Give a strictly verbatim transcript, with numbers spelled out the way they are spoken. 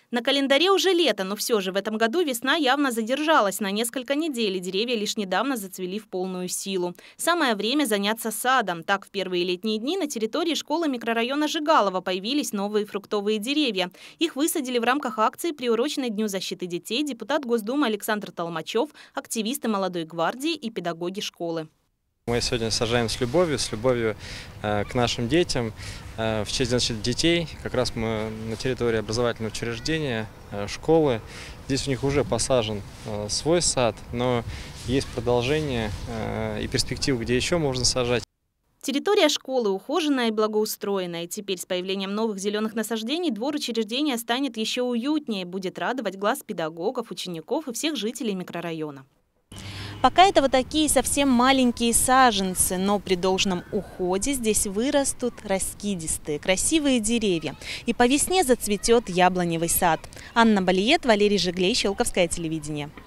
На календаре уже лето, но все же в этом году весна явно задержалась на несколько недель, и деревья лишь недавно зацвели в полную силу. Самое время заняться садом. Так, в первые летние дни на территории школы микрорайона Жигалова появились новые фруктовые деревья. Их высадили в рамках акции, приуроченной Дню защиты детей, депутат Госдумы Александр Толмачев, активисты молодой гвардии и педагоги школы. Мы сегодня сажаем с любовью, с любовью э, к нашим детям. Э, в честь защиты детей как раз мы на территории образовательного учреждения, э, школы. Здесь у них уже посажен э, свой сад, но есть продолжение э, и перспективы, где еще можно сажать. Территория школы ухоженная и благоустроенная. И теперь с появлением новых зеленых насаждений двор учреждения станет еще уютнее, будет радовать глаз педагогов, учеников и всех жителей микрорайона. Пока это вот такие совсем маленькие саженцы, но при должном уходе здесь вырастут раскидистые, красивые деревья. И по весне зацветет яблоневый сад. Анна Балиет, Валерий Жиглей, Щелковское телевидение.